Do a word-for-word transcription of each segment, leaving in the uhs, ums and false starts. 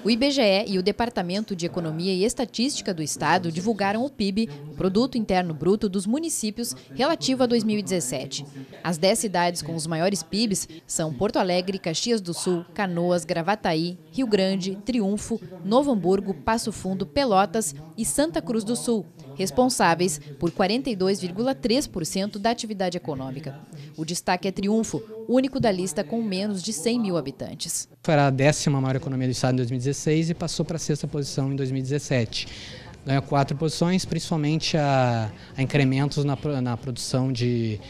O I B G E e o Departamento de Economia e Estatística do Estado divulgaram o P I B, o Produto Interno Bruto dos municípios, relativo a dois mil e dezessete. As dez cidades com os maiores P I Bs são Porto Alegre, Caxias do Sul, Canoas, Gravataí, Rio Grande, Triunfo, Novo Hamburgo, Passo Fundo, Pelotas e Santa Cruz do Sul, responsáveis por quarenta e dois vírgula três por cento da atividade econômica. O destaque é Triunfo, único da lista com menos de cem mil habitantes. Foi a décima maior economia do estado em dois mil e dezesseis e passou para a sexta posição em dois mil e dezessete. Ganhou quatro posições, principalmente a, a incrementos na, na produção de,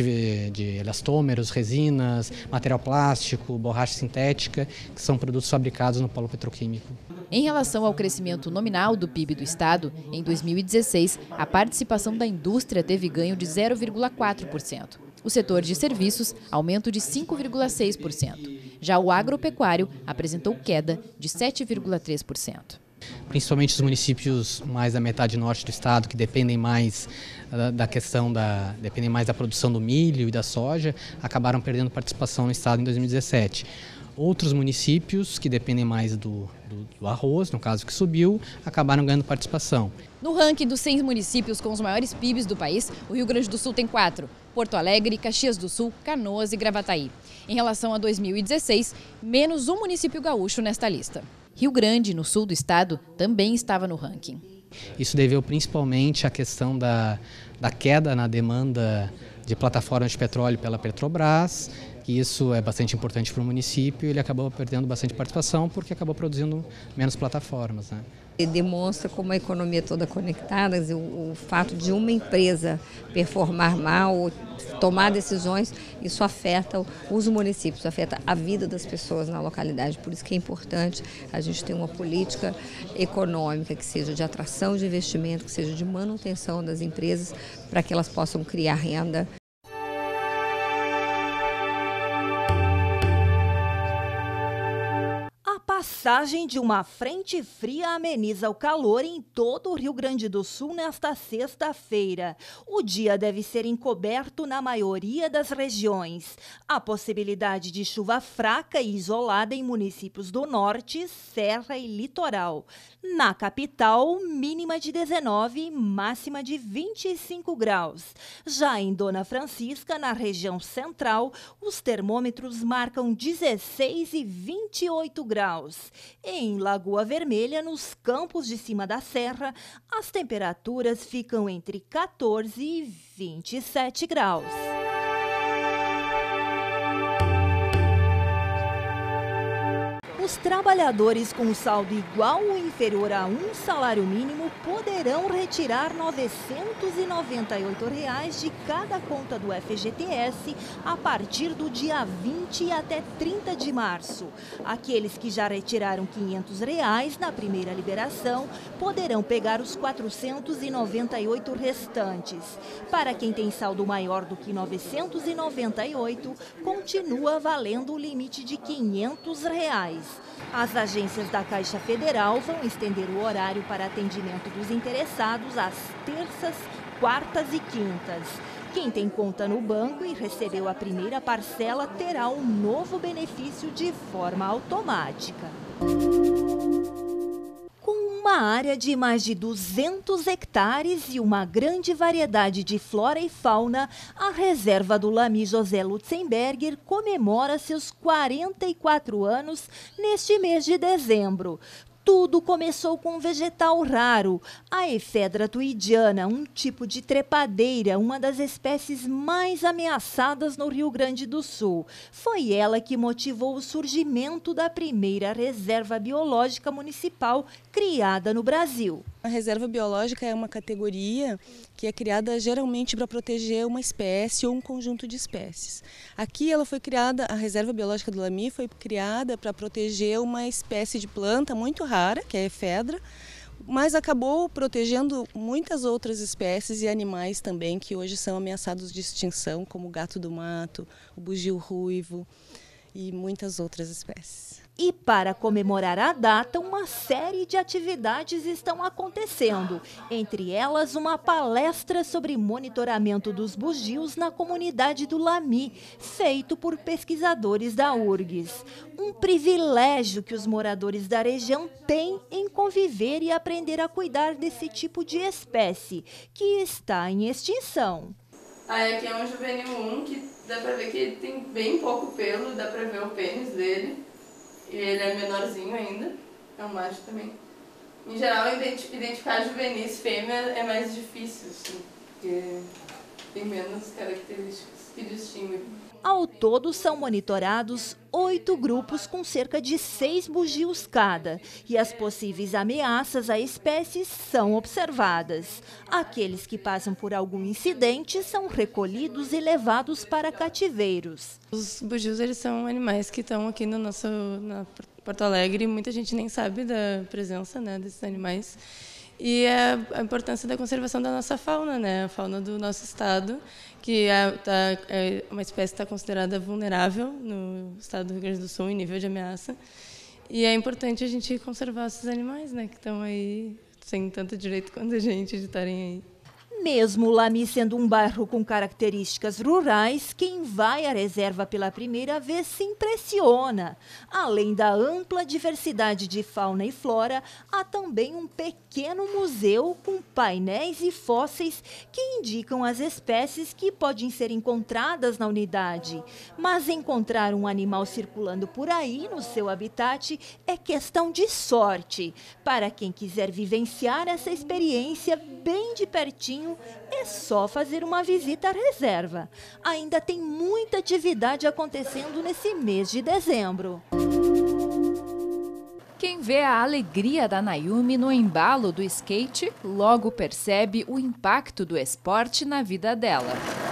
de elastômeros, resinas, material plástico, borracha sintética, que são produtos fabricados no polo petroquímico. Em relação ao crescimento nominal do P I B do estado, em dois mil e dezesseis, a participação da indústria teve ganho de zero vírgula quatro por cento. O setor de serviços, aumento de cinco vírgula seis por cento. Já o agropecuário apresentou queda de sete vírgula três por cento. Principalmente os municípios mais da metade norte do estado, que dependem mais da, da questão da, dependem mais da produção do milho e da soja, acabaram perdendo participação no estado em dois mil e dezessete. Outros municípios que dependem mais do, do, do arroz, no caso que subiu, acabaram ganhando participação. No ranking dos cem municípios com os maiores P I Bs do país, o Rio Grande do Sul tem quatro: Porto Alegre, Caxias do Sul, Canoas e Gravataí. Em relação a dois mil e dezesseis, menos um município gaúcho nesta lista. Rio Grande, no sul do estado, também estava no ranking. Isso deveu principalmente à questão da, da queda na demanda de plataformas de petróleo pela Petrobras. Isso é bastante importante para o município, ele acabou perdendo bastante participação porque acabou produzindo menos plataformas, né? Ele demonstra como a economia é toda conectada, o, o fato de uma empresa performar mal ou tomar decisões, isso afeta os municípios, afeta a vida das pessoas na localidade. Por isso que é importante a gente ter uma política econômica que seja de atração de investimento, que seja de manutenção das empresas, para que elas possam criar renda. A passagem de uma frente fria ameniza o calor em todo o Rio Grande do Sul nesta sexta-feira. O dia deve ser encoberto na maioria das regiões. Há possibilidade de chuva fraca e isolada em municípios do norte, serra e litoral. Na capital, mínima de dezenove, máxima de vinte e cinco graus. Já em Dona Francisca, na região central, os termômetros marcam dezesseis e vinte e oito graus. Em Lagoa Vermelha, nos campos de cima da serra, as temperaturas ficam entre quatorze e vinte e sete graus. Os trabalhadores com saldo igual ou inferior a um salário mínimo poderão retirar novecentos e noventa e oito reais de cada conta do F G T S a partir do dia vinte e até trinta de março. Aqueles que já retiraram quinhentos reais na primeira liberação poderão pegar os quatrocentos e noventa e oito restantes. Para quem tem saldo maior do que novecentos e noventa e oito, continua valendo o limite de quinhentos reais. As agências da Caixa Federal vão estender o horário para atendimento dos interessados às terças, quartas e quintas. Quem tem conta no banco e recebeu a primeira parcela terá um novo benefício de forma automática. Uma área de mais de duzentos hectares e uma grande variedade de flora e fauna, a reserva do Lamy José Lutzenberger comemora seus quarenta e quatro anos neste mês de dezembro. Tudo começou com um vegetal raro, a Ephedra tuidiana, um tipo de trepadeira, uma das espécies mais ameaçadas no Rio Grande do Sul. Foi ela que motivou o surgimento da primeira reserva biológica municipal criada no Brasil. A reserva biológica é uma categoria que é criada geralmente para proteger uma espécie ou um conjunto de espécies. Aqui ela foi criada, a reserva biológica do Lamy foi criada para proteger uma espécie de planta muito rara, que é a Ephedra, mas acabou protegendo muitas outras espécies e animais também que hoje são ameaçados de extinção, como o gato do mato, o bugio ruivo e muitas outras espécies. E para comemorar a data, uma série de atividades estão acontecendo. Entre elas, uma palestra sobre monitoramento dos bugios na comunidade do Lamy, feito por pesquisadores da U R G S. Um privilégio que os moradores da região têm em conviver e aprender a cuidar desse tipo de espécie, que está em extinção. Aí aqui é um juvenil um, que dá pra ver que ele tem bem pouco pelo, dá pra ver o pênis dele. E ele é menorzinho ainda, é um macho também. Em geral, identificar juvenis fêmea é mais difícil, assim, porque tem menos características que distinguem. Ao todo, são monitorados oito grupos com cerca de seis bugios cada. E as possíveis ameaças à espécie são observadas. Aqueles que passam por algum incidente são recolhidos e levados para cativeiros. Os bugios, eles são animais que estão aqui no nosso na Porto Alegre e muita gente nem sabe da presença, né, desses animais. E é a importância da conservação da nossa fauna, né? A fauna do nosso estado, que é, tá, é uma espécie que está considerada vulnerável no estado do Rio Grande do Sul em nível de ameaça. E é importante a gente conservar esses animais, né? Que estão aí sem tanto direito quanto a gente de estarem aí. Mesmo o Lamy sendo um bairro com características rurais, quem vai à reserva pela primeira vez se impressiona. Além da ampla diversidade de fauna e flora, há também um pequeno museu com painéis e fósseis que indicam as espécies que podem ser encontradas na unidade. Mas encontrar um animal circulando por aí no seu habitat é questão de sorte. Para quem quiser vivenciar essa experiência bem de pertinho, é só fazer uma visita à reserva. Ainda tem muita atividade acontecendo nesse mês de dezembro. Quem vê a alegria da Nayumi no embalo do skate, logo percebe o impacto do esporte na vida dela.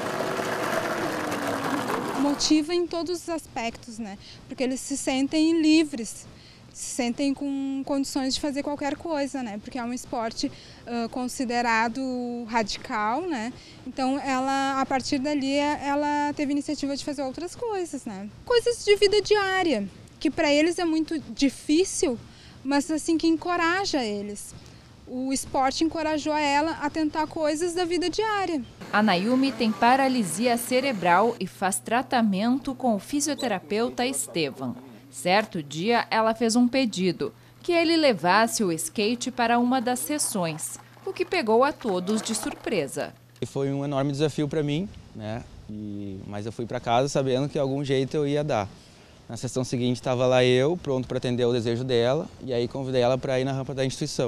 Motiva em todos os aspectos, né? Porque eles se sentem livres. Se sentem com condições de fazer qualquer coisa, né? Porque é um esporte uh, considerado radical, né? Então, ela, a partir dali, ela teve iniciativa de fazer outras coisas, né? Coisas de vida diária, que para eles é muito difícil, mas assim que encoraja eles. O esporte encorajou ela a tentar coisas da vida diária. A Nayumi tem paralisia cerebral e faz tratamento com o fisioterapeuta Estevan. Certo dia, ela fez um pedido, que ele levasse o skate para uma das sessões, o que pegou a todos de surpresa. Foi um enorme desafio para mim, né? E, mas eu fui para casa sabendo que de algum jeito eu ia dar. Na sessão seguinte estava lá eu, pronto para atender o desejo dela, e aí convidei ela para ir na rampa da instituição.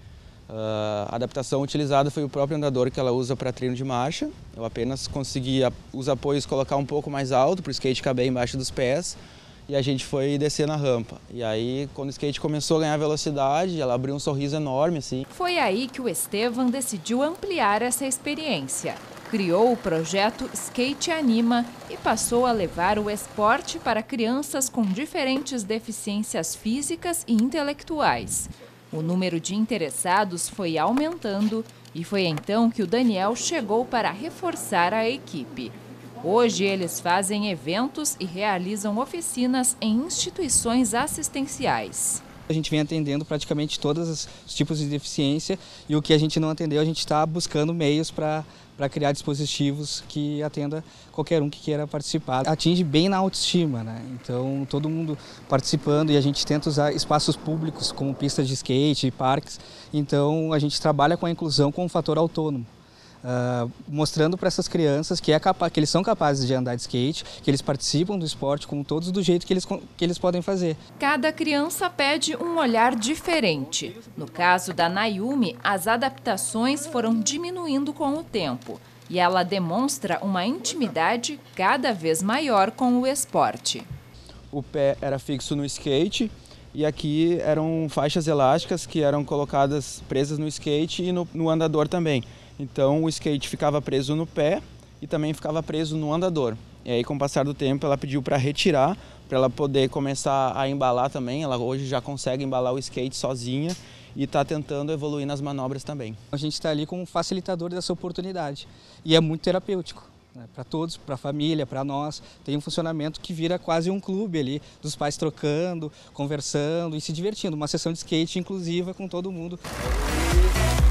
Uh, a adaptação utilizada foi o próprio andador que ela usa para treino de marcha. Eu apenas consegui os apoios colocar um pouco mais alto para o skate caber embaixo dos pés. E a gente foi descer na rampa. E aí, quando o skate começou a ganhar velocidade, ela abriu um sorriso enorme, assim. Foi aí que o Estevan decidiu ampliar essa experiência. Criou o projeto Skate Anima e passou a levar o esporte para crianças com diferentes deficiências físicas e intelectuais. O número de interessados foi aumentando e foi então que o Daniel chegou para reforçar a equipe. Hoje, eles fazem eventos e realizam oficinas em instituições assistenciais. A gente vem atendendo praticamente todos os tipos de deficiência e o que a gente não atendeu, a gente está buscando meios para para criar dispositivos que atenda qualquer um que queira participar. Atinge bem na autoestima, né? Então, todo mundo participando e a gente tenta usar espaços públicos como pistas de skate, parques. Então, a gente trabalha com a inclusão com um fator autônomo. Uh, mostrando para essas crianças que, é capa que eles são capazes de andar de skate, que eles participam do esporte como todos do jeito que eles, que eles podem fazer. Cada criança pede um olhar diferente. No caso da Nayumi, as adaptações foram diminuindo com o tempo e ela demonstra uma intimidade cada vez maior com o esporte. O pé era fixo no skate e aqui eram faixas elásticas que eram colocadas presas no skate e no, no andador também. Então o skate ficava preso no pé e também ficava preso no andador. E aí, com o passar do tempo, ela pediu para retirar, para ela poder começar a embalar também. Ela hoje já consegue embalar o skate sozinha e está tentando evoluir nas manobras também. A gente está ali como facilitador dessa oportunidade e é muito terapêutico. né, para todos, para a família, para nós. Tem um funcionamento que vira quase um clube ali, dos pais trocando, conversando e se divertindo. Uma sessão de skate inclusiva com todo mundo.